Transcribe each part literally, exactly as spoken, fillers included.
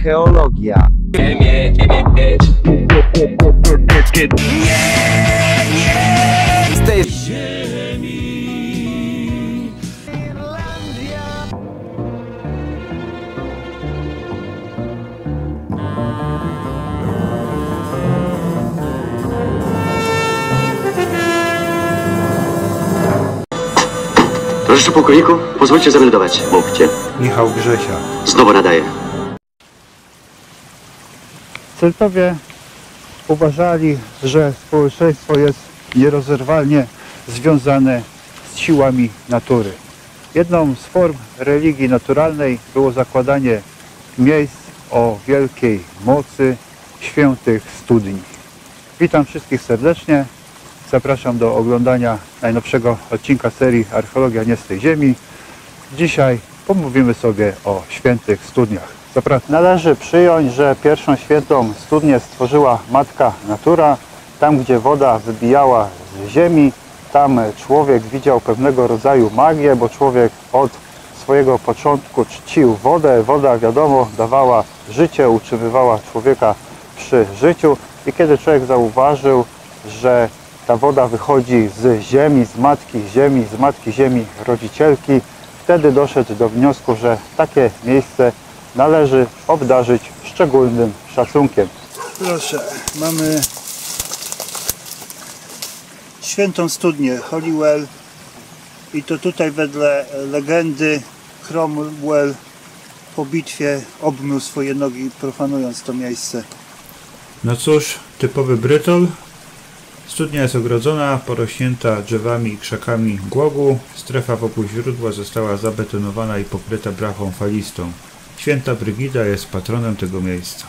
Archeologia. Z tej ziemi. Proszę pułkowniku, pozwólcie zameldować. Mówcie. Michał Grzesia. Znowu nadaję. Celtowie uważali, że społeczeństwo jest nierozerwalnie związane z siłami natury. Jedną z form religii naturalnej było zakładanie miejsc o wielkiej mocy, świętych studni. Witam wszystkich serdecznie. Zapraszam do oglądania najnowszego odcinka serii Archeologia nie z tej ziemi. Dzisiaj pomówimy sobie o świętych studniach. Zapraszam. Należy przyjąć, że pierwszą świętą studnię stworzyła Matka Natura. Tam, gdzie woda wybijała z ziemi, tam człowiek widział pewnego rodzaju magię, bo człowiek od swojego początku czcił wodę. Woda, wiadomo, dawała życie, utrzymywała człowieka przy życiu. I kiedy człowiek zauważył, że ta woda wychodzi z ziemi, z matki ziemi, z matki ziemi rodzicielki, wtedy doszedł do wniosku, że takie miejsce należy obdarzyć szczególnym szacunkiem. Proszę, mamy świętą studnię Holywell i to tutaj wedle legendy Cromwell po bitwie obmył swoje nogi, profanując to miejsce. No cóż, typowy Brytol. Studnia jest ogrodzona, porośnięta drzewami i krzakami głogu. Strefa wokół źródła została zabetonowana i pokryta blachą falistą. Święta Brygida jest patronem tego miejsca.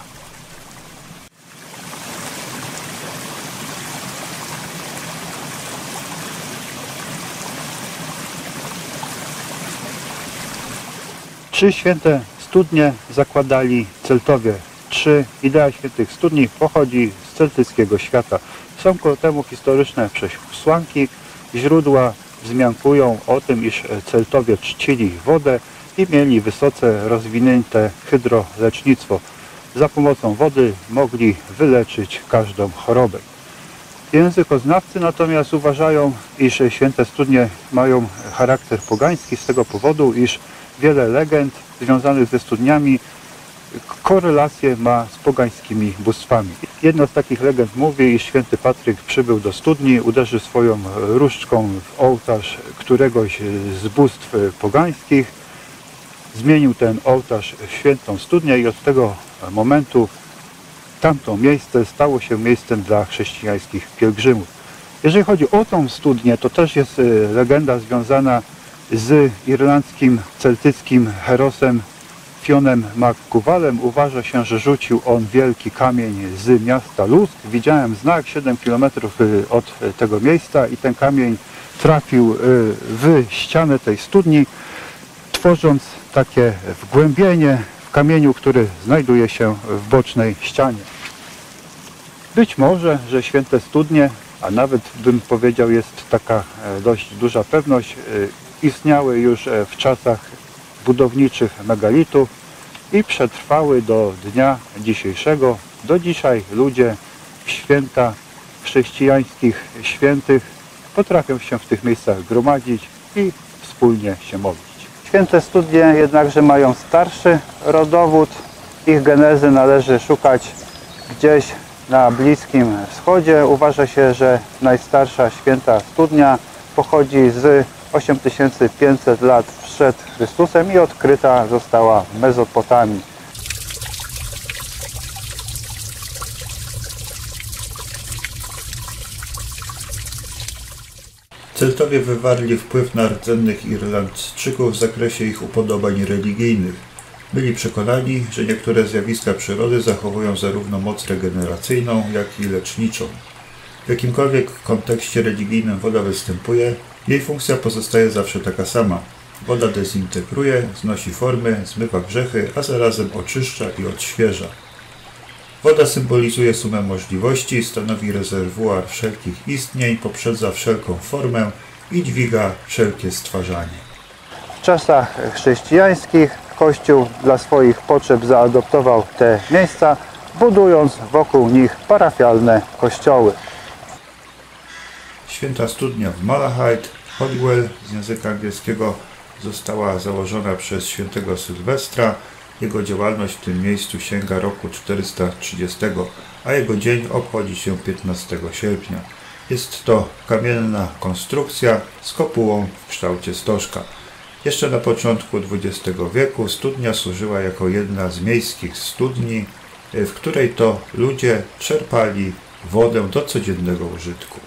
Trzy święte studnie zakładali Celtowie. Trzy idea świętych studni pochodzi z celtyckiego świata. Są ku temu historyczne przesłanki. Źródła wzmiankują o tym, iż Celtowie czcili wodę i mieli wysoce rozwinięte hydrolecznictwo. Za pomocą wody mogli wyleczyć każdą chorobę. Językoznawcy natomiast uważają, iż święte studnie mają charakter pogański z tego powodu, iż wiele legend związanych ze studniami korelację ma z pogańskimi bóstwami. Jedna z takich legend mówi, iż święty Patryk przybył do studni, uderzył swoją różdżką w ołtarz któregoś z bóstw pogańskich, zmienił ten ołtarz w świętą studnię i od tego momentu tamto miejsce stało się miejscem dla chrześcijańskich pielgrzymów. Jeżeli chodzi o tą studnię, to też jest legenda związana z irlandzkim, celtyckim herosem Fionem MacCuvalem. Uważa się, że rzucił on wielki kamień z miasta Lusk. Widziałem znak siedem kilometrów od tego miejsca i ten kamień trafił w ścianę tej studni, tworząc takie wgłębienie w kamieniu, który znajduje się w bocznej ścianie. Być może, że święte studnie, a nawet bym powiedział, jest taka dość duża pewność, istniały już w czasach budowniczych megalitów i przetrwały do dnia dzisiejszego. Do dzisiaj ludzie w święta chrześcijańskich świętych potrafią się w tych miejscach gromadzić i wspólnie się modlić. Święte studnie jednakże mają starszy rodowód. Ich genezy należy szukać gdzieś na Bliskim Wschodzie. Uważa się, że najstarsza święta studnia pochodzi z osiem tysięcy pięćset lat przed Chrystusem i odkryta została w Mezopotamii. Celtowie wywarli wpływ na rdzennych Irlandczyków w zakresie ich upodobań religijnych. Byli przekonani, że niektóre zjawiska przyrody zachowują zarówno moc regeneracyjną, jak i leczniczą. W jakimkolwiek kontekście religijnym woda występuje, jej funkcja pozostaje zawsze taka sama. Woda dezintegruje, znosi formy, zmywa grzechy, a zarazem oczyszcza i odświeża. Woda symbolizuje sumę możliwości, stanowi rezerwuar wszelkich istnień, poprzedza wszelką formę i dźwiga wszelkie stwarzanie. W czasach chrześcijańskich Kościół dla swoich potrzeb zaadoptował te miejsca, budując wokół nich parafialne kościoły. Święta Studnia w Malachite, Holywell z języka angielskiego, została założona przez świętego Sylwestra. Jego działalność w tym miejscu sięga roku czterysta trzydziestego, a jego dzień obchodzi się piętnastego sierpnia. Jest to kamienna konstrukcja z kopułą w kształcie stożka. Jeszcze na początku dwudziestego wieku studnia służyła jako jedna z miejskich studni, w której to ludzie czerpali wodę do codziennego użytku.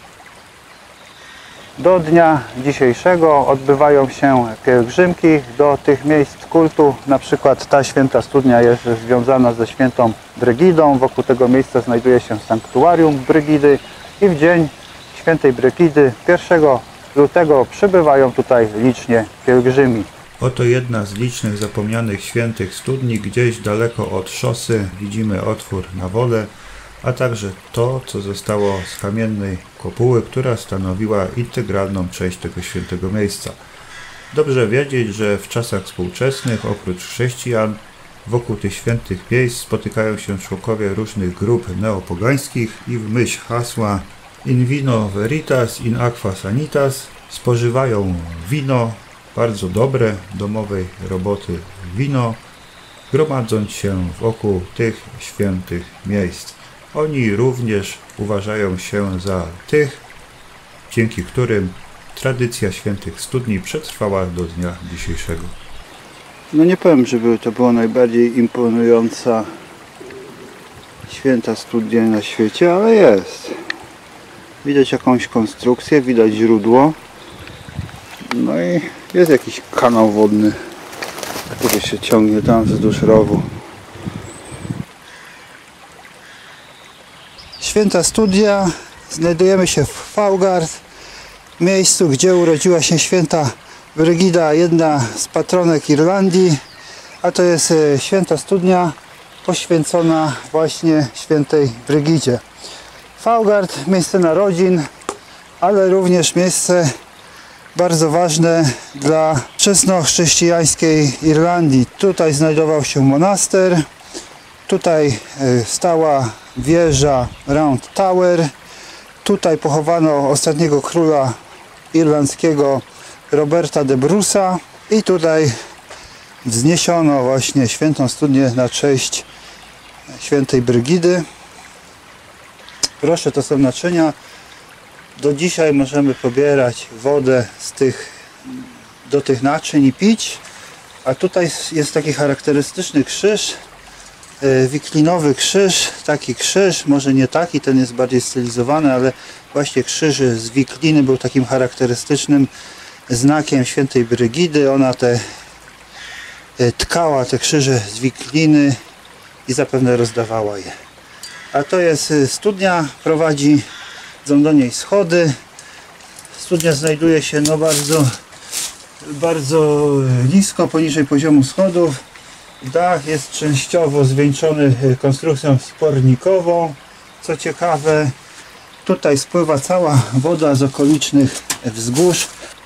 Do dnia dzisiejszego odbywają się pielgrzymki do tych miejsc kultu. Na przykład ta święta studnia jest związana ze świętą Brygidą. Wokół tego miejsca znajduje się sanktuarium Brygidy i w dzień świętej Brygidy pierwszego lutego przybywają tutaj licznie pielgrzymi. Oto jedna z licznych zapomnianych świętych studni. Gdzieś daleko od szosy widzimy otwór na wodę, a także to, co zostało z kamiennej kopuły, która stanowiła integralną część tego świętego miejsca. Dobrze wiedzieć, że w czasach współczesnych, oprócz chrześcijan, wokół tych świętych miejsc spotykają się członkowie różnych grup neopogańskich i w myśl hasła in vino veritas, in aqua sanitas spożywają wino, bardzo dobre, domowej roboty wino, gromadząc się wokół tych świętych miejsc. Oni również uważają się za tych, dzięki którym tradycja świętych studni przetrwała do dnia dzisiejszego. No nie powiem, żeby to była najbardziej imponująca święta studnia na świecie, ale jest. Widać jakąś konstrukcję, widać źródło. No i jest jakiś kanał wodny, który się ciągnie tam wzdłuż rowu. Święta Studnia. Znajdujemy się w Faughart, miejscu, gdzie urodziła się święta Brygida, jedna z patronek Irlandii, a to jest święta studnia poświęcona właśnie świętej Brygidzie. Faughart, miejsce narodzin, ale również miejsce bardzo ważne dla wczesnochrześcijańskiej Irlandii. Tutaj znajdował się monaster, tutaj stała wieża Round Tower, tutaj pochowano ostatniego króla irlandzkiego Roberta de Bruce'a i tutaj wzniesiono właśnie świętą studnię na cześć świętej Brygidy. Proszę, to są naczynia. Do dzisiaj możemy pobierać wodę z tych, do tych naczyń i pić. A tutaj jest taki charakterystyczny krzyż, wiklinowy krzyż, taki krzyż, może nie taki, ten jest bardziej stylizowany, ale właśnie krzyż z wikliny był takim charakterystycznym znakiem świętej Brygidy. Ona te tkała te krzyże z wikliny i zapewne rozdawała je. A to jest studnia, prowadzi do niej schody. Studnia znajduje się no bardzo, bardzo nisko, poniżej poziomu schodów. Dach jest częściowo zwieńczony konstrukcją spornikową. Co ciekawe, tutaj spływa cała woda z okolicznych wzgórz.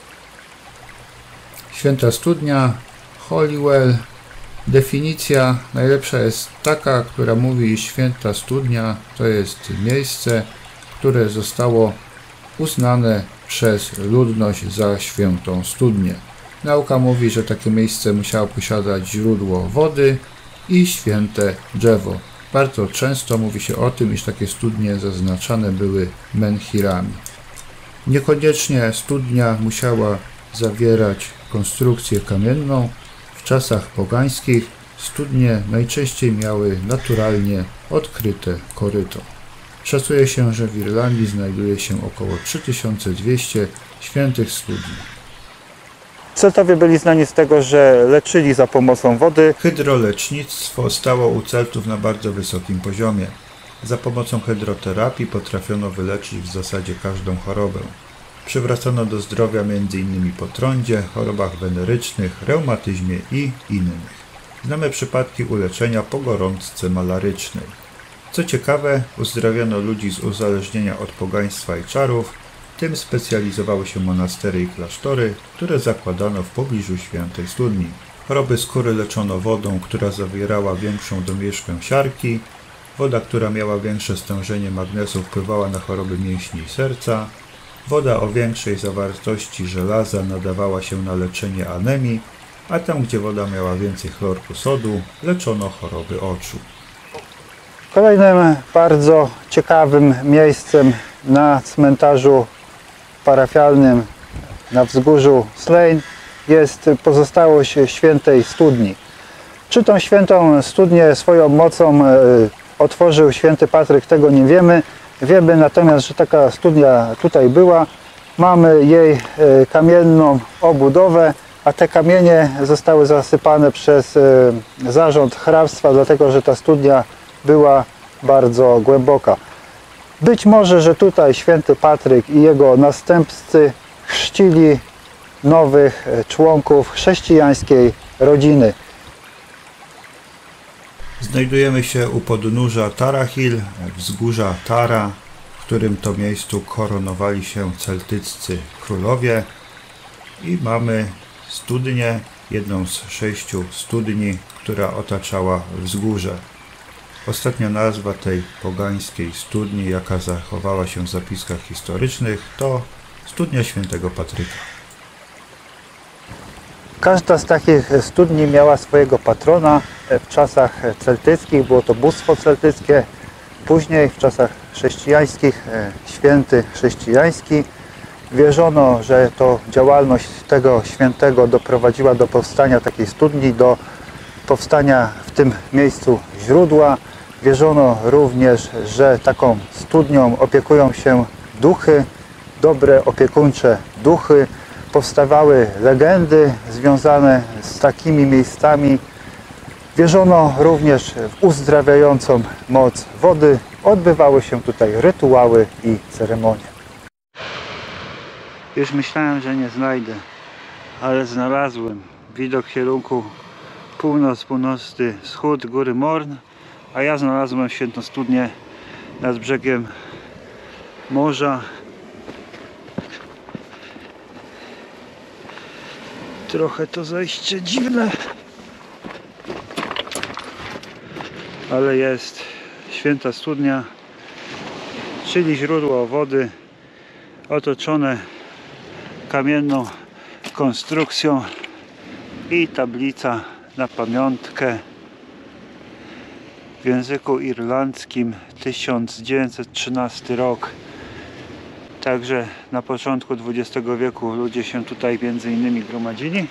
Święta Studnia, Holywell. Definicja najlepsza jest taka, która mówi, iż święta studnia to jest miejsce, które zostało uznane przez ludność za świętą studnię. Nauka mówi, że takie miejsce musiało posiadać źródło wody i święte drzewo. Bardzo często mówi się o tym, iż takie studnie zaznaczane były menhirami. Niekoniecznie studnia musiała zawierać konstrukcję kamienną. W czasach pogańskich studnie najczęściej miały naturalnie odkryte koryto. Szacuje się, że w Irlandii znajduje się około trzy tysiące dwieście świętych studni. Celtowie byli znani z tego, że leczyli za pomocą wody. Hydrolecznictwo stało u Celtów na bardzo wysokim poziomie. Za pomocą hydroterapii potrafiono wyleczyć w zasadzie każdą chorobę. Przywracano do zdrowia między innymi po trądzie, chorobach wenerycznych, reumatyzmie i innych. Znamy przypadki uleczenia po gorączce malarycznej. Co ciekawe, uzdrawiano ludzi z uzależnienia od pogaństwa i czarów. Tym specjalizowały się monastery i klasztory, które zakładano w pobliżu świętej studni. Choroby skóry leczono wodą, która zawierała większą domieszkę siarki. Woda, która miała większe stężenie magnesu, wpływała na choroby mięśni i serca. Woda o większej zawartości żelaza nadawała się na leczenie anemii, a tam, gdzie woda miała więcej chlorku sodu, leczono choroby oczu. Kolejnym bardzo ciekawym miejscem na cmentarzu parafialnym na wzgórzu Slane jest pozostałość świętej studni. Czy tą świętą studnię swoją mocą otworzył święty Patryk, tego nie wiemy. Wiemy natomiast, że taka studnia tutaj była. Mamy jej kamienną obudowę, a te kamienie zostały zasypane przez zarząd hrabstwa, dlatego że ta studnia była bardzo głęboka. Być może, że tutaj święty Patryk i jego następcy chrzcili nowych członków chrześcijańskiej rodziny. Znajdujemy się u podnóża Tara Hill, wzgórza Tara, w którym to miejscu koronowali się celtyccy królowie i mamy studnię, jedną z sześciu studni, która otaczała wzgórze. Ostatnia nazwa tej pogańskiej studni, jaka zachowała się w zapiskach historycznych, to studnia świętego Patryka. Każda z takich studni miała swojego patrona. W czasach celtyckich było to bóstwo celtyckie, później w czasach chrześcijańskich święty chrześcijański. Wierzono, że to działalność tego świętego doprowadziła do powstania takiej studni, do powstania w tym miejscu źródła. Wierzono również, że taką studnią opiekują się duchy, dobre opiekuńcze duchy. Powstawały legendy związane z takimi miejscami. Wierzono również w uzdrawiającą moc wody. Odbywały się tutaj rytuały i ceremonie. Już myślałem, że nie znajdę, ale znalazłem. Widok w kierunku północ, północny wschód, góry Morn, a ja znalazłem świętą studnię nad brzegiem morza. Trochę to zejście dziwne, ale jest święta studnia, czyli źródło wody otoczone kamienną konstrukcją i tablica na pamiątkę w języku irlandzkim tysiąc dziewięćset trzynasty rok. Także na początku dwudziestego wieku ludzie się tutaj między innymi gromadzili.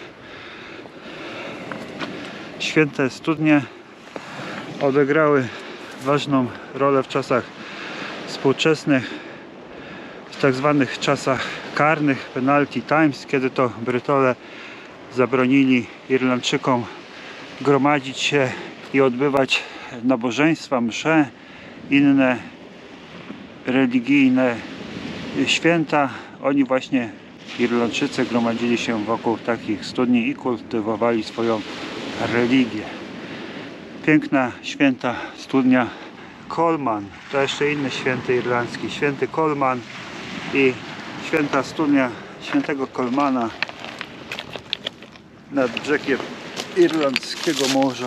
Święte studnie odegrały ważną rolę w czasach współczesnych, w tak zwanych czasach karnych, penalty times, kiedy to Brytole zabronili Irlandczykom gromadzić się i odbywać nabożeństwa, msze, inne religijne święta. Oni właśnie, Irlandczycy, gromadzili się wokół takich studni i kultywowali swoją religię. Piękna, święta studnia Colman, to jeszcze inny święty irlandzki, święty Colman i święta studnia świętego Colmana nad brzegiem Irlandzkiego Morza.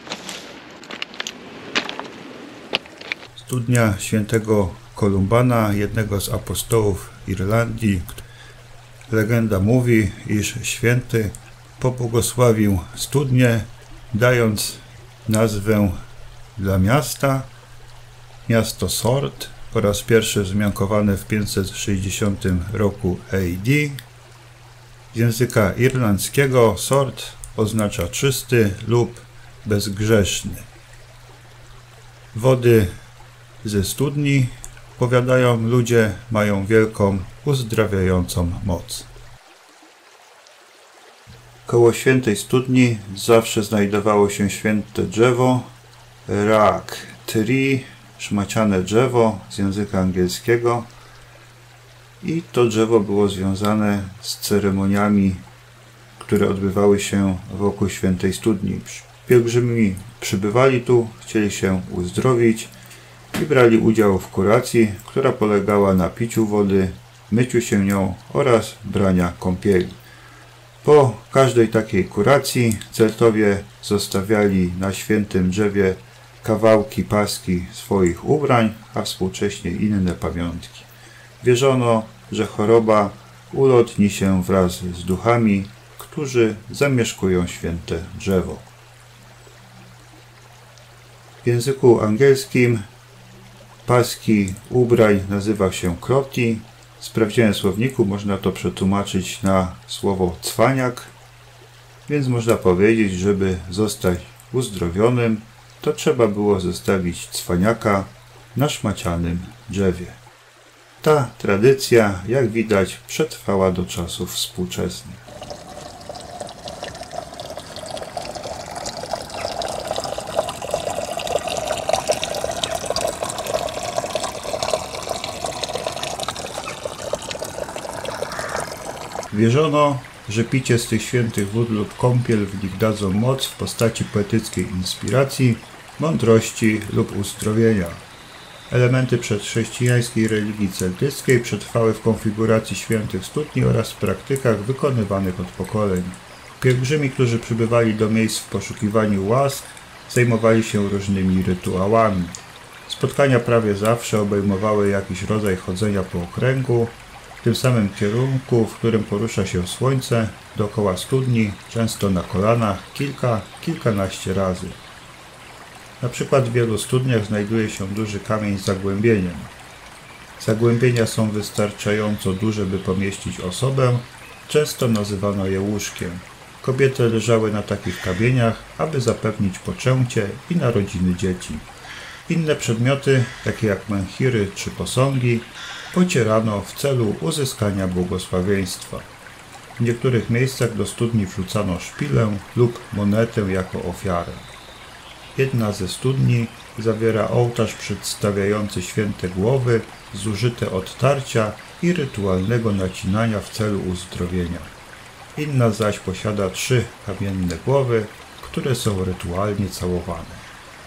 Studnia świętego Kolumbana, jednego z apostołów Irlandii. Legenda mówi, iż święty pobłogosławił studnię, dając nazwę dla miasta, miasto Sort, po raz pierwszy wzmiankowane w pięćset sześćdziesiątym roku A D. Z języka irlandzkiego Sort oznacza czysty lub bezgrzeszny. Wody ze studni, powiadają ludzie, mają wielką uzdrawiającą moc. Koło świętej studni zawsze znajdowało się święte drzewo, rak tree, szmaciane drzewo z języka angielskiego, i to drzewo było związane z ceremoniami, które odbywały się wokół świętej studni. Pielgrzymi przybywali tu, chcieli się uzdrowić i brali udział w kuracji, która polegała na piciu wody, myciu się nią oraz brania kąpieli. Po każdej takiej kuracji Celtowie zostawiali na świętym drzewie kawałki paski swoich ubrań, a współcześnie inne pamiątki. Wierzono, że choroba ulotni się wraz z duchami, którzy zamieszkują święte drzewo. W języku angielskim paski ubrań nazywa się kloti. W sprawdziłem słowniku, można to przetłumaczyć na słowo cwaniak, więc można powiedzieć, żeby zostać uzdrowionym, to trzeba było zostawić cwaniaka na szmacianym drzewie. Ta tradycja, jak widać, przetrwała do czasów współczesnych. Wierzono, że picie z tych świętych wód lub kąpiel w nich dadzą moc w postaci poetyckiej inspiracji, mądrości lub uzdrowienia. Elementy przedchrześcijańskiej religii celtyckiej przetrwały w konfiguracji świętych studni oraz w praktykach wykonywanych od pokoleń. Pielgrzymi, którzy przybywali do miejsc w poszukiwaniu łask, zajmowali się różnymi rytuałami. Spotkania prawie zawsze obejmowały jakiś rodzaj chodzenia po okręgu, w tym samym kierunku, w którym porusza się słońce, dookoła studni, często na kolanach, kilka, kilkanaście razy. Na przykład w wielu studniach znajduje się duży kamień z zagłębieniem. Zagłębienia są wystarczająco duże, by pomieścić osobę, często nazywano je łóżkiem. Kobiety leżały na takich kamieniach, aby zapewnić poczęcie i narodziny dzieci. Inne przedmioty, takie jak menhiry czy posągi, pocierano w celu uzyskania błogosławieństwa. W niektórych miejscach do studni wrzucano szpilę lub monetę jako ofiarę. Jedna ze studni zawiera ołtarz przedstawiający święte głowy, zużyte od tarcia i rytualnego nacinania w celu uzdrowienia. Inna zaś posiada trzy kamienne głowy, które są rytualnie całowane.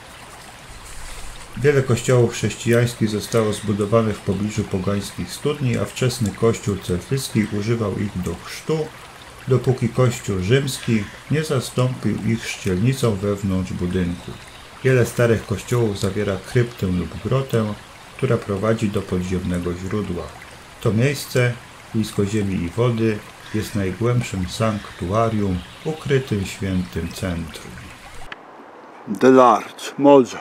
Wiele kościołów chrześcijańskich zostało zbudowanych w pobliżu pogańskich studni, a wczesny kościół celtycki używał ich do chrztu, dopóki kościół rzymski nie zastąpił ich chrzcielnicą wewnątrz budynku. Wiele starych kościołów zawiera kryptę lub grotę, która prowadzi do podziemnego źródła. To miejsce, blisko ziemi i wody, jest najgłębszym sanktuarium ukrytym świętym centrum. The Large, morze.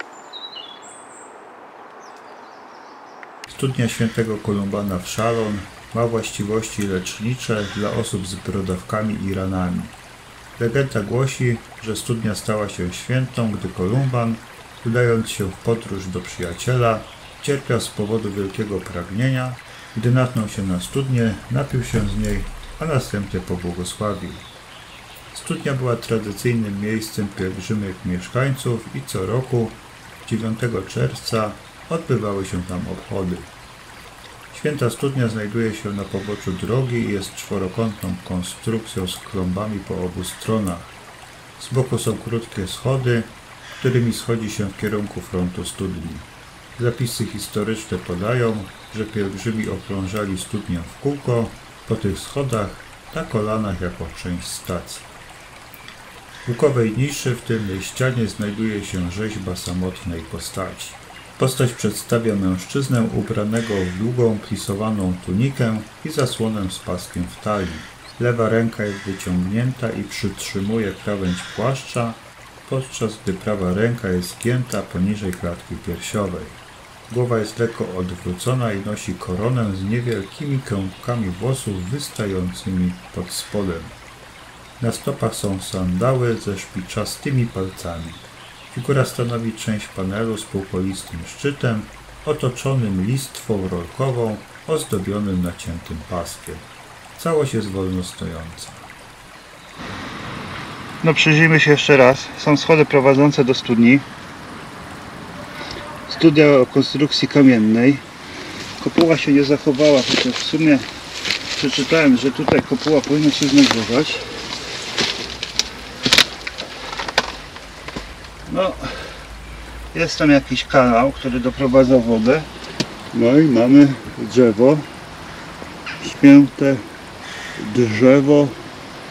Studnia świętego Kolumbana w Szalon ma właściwości lecznicze dla osób z brodawkami i ranami. Legenda głosi, że studnia stała się świętą, gdy Kolumban, udając się w podróż do przyjaciela, cierpiał z powodu wielkiego pragnienia. Gdy natknął się na studnię, napił się z niej, a następnie pobłogosławił. Studnia była tradycyjnym miejscem pielgrzymych mieszkańców i co roku, dziewiątego czerwca, odbywały się tam obchody. Święta studnia znajduje się na poboczu drogi i jest czworokątną konstrukcją z klombami po obu stronach. Z boku są krótkie schody, którymi schodzi się w kierunku frontu studni. Zapisy historyczne podają, że pielgrzymi okrążali studnię w kółko po tych schodach na kolanach jako część stacji. W łukowej niszy w tylnej ścianie znajduje się rzeźba samotnej postaci. Postać przedstawia mężczyznę ubranego w długą, plisowaną tunikę i zasłonę z paskiem w talii. Lewa ręka jest wyciągnięta i przytrzymuje krawędź płaszcza, podczas gdy prawa ręka jest zgięta poniżej klatki piersiowej. Głowa jest lekko odwrócona i nosi koronę z niewielkimi kępkami włosów wystającymi pod spodem. Na stopach są sandały ze szpiczastymi palcami. Figura stanowi część panelu z półkolistym szczytem, otoczonym listwą rolkową, ozdobionym naciętym paskiem. Całość jest wolno stojąca. No przyjrzyjmy się jeszcze raz. Są schody prowadzące do studni. Studnia o konstrukcji kamiennej. Kopuła się nie zachowała, chociaż w sumie przeczytałem, że tutaj kopuła powinna się znajdować. No, jest tam jakiś kanał, który doprowadza wodę. No i mamy drzewo. Święte drzewo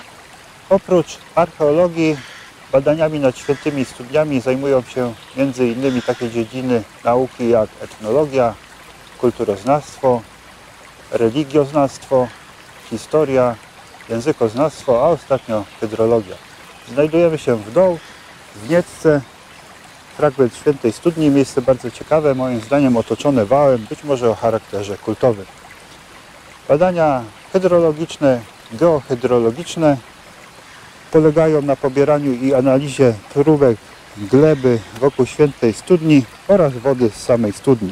Oprócz archeologii, badaniami nad świętymi studniami zajmują się między innymi takie dziedziny nauki jak etnologia, kulturoznawstwo, religioznawstwo, historia, językoznawstwo, a ostatnio hydrologia. Znajdujemy się w Doł, w Niecce, fragment świętej studni, miejsce bardzo ciekawe, moim zdaniem otoczone wałem, być może o charakterze kultowym. Badania hydrologiczne, geohydrologiczne polegają na pobieraniu i analizie próbek gleby wokół świętej studni oraz wody z samej studni.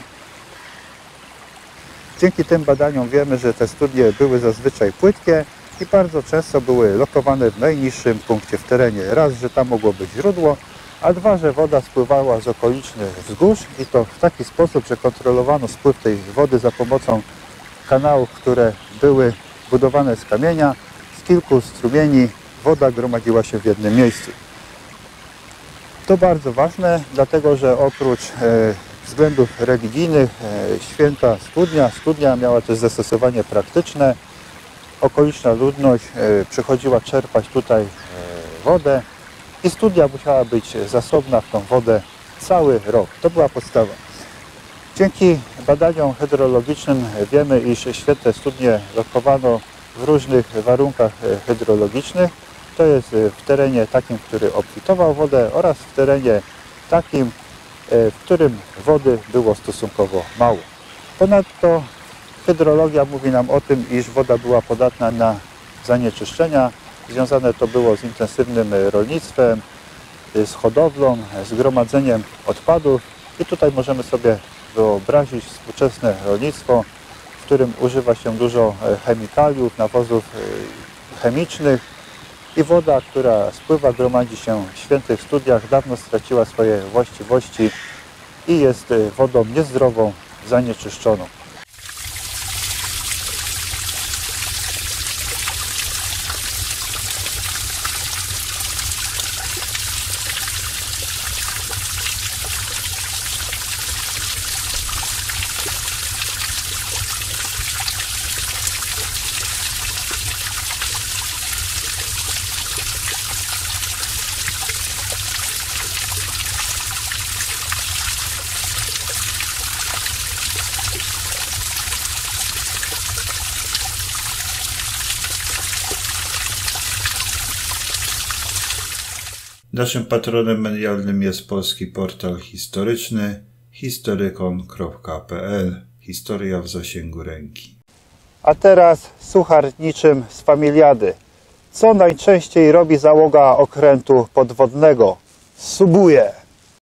Dzięki tym badaniom wiemy, że te studnie były zazwyczaj płytkie i bardzo często były lokowane w najniższym punkcie w terenie. Raz, że tam mogło być źródło, a dwa, że woda spływała z okolicznych wzgórz i to w taki sposób, że kontrolowano spływ tej wody za pomocą kanałów, które były budowane z kamienia. Z kilku strumieni woda gromadziła się w jednym miejscu. To bardzo ważne, dlatego że oprócz e, względów religijnych e, święta studnia, studnia miała też zastosowanie praktyczne. Okoliczna ludność e, przychodziła czerpać tutaj e, wodę i studnia musiała być zasobna w tą wodę cały rok. To była podstawa. Dzięki badaniom hydrologicznym wiemy, iż święte studnie lokowano w różnych warunkach hydrologicznych. To jest w terenie takim, który obfitował wodę oraz w terenie takim, w którym wody było stosunkowo mało. Ponadto hydrologia mówi nam o tym, iż woda była podatna na zanieczyszczenia. Związane to było z intensywnym rolnictwem, z hodowlą, z gromadzeniem odpadów i tutaj możemy sobie wyobrazić współczesne rolnictwo, w którym używa się dużo chemikaliów, nawozów chemicznych i woda, która spływa, gromadzi się w świętych studniach, dawno straciła swoje właściwości i jest wodą niezdrową, zanieczyszczoną. Naszym patronem medialnym jest polski portal historyczny historykon kropka p l. Historia w zasięgu ręki. A teraz suchar niczym z Familiady. Co najczęściej robi załoga okrętu podwodnego? Subuje!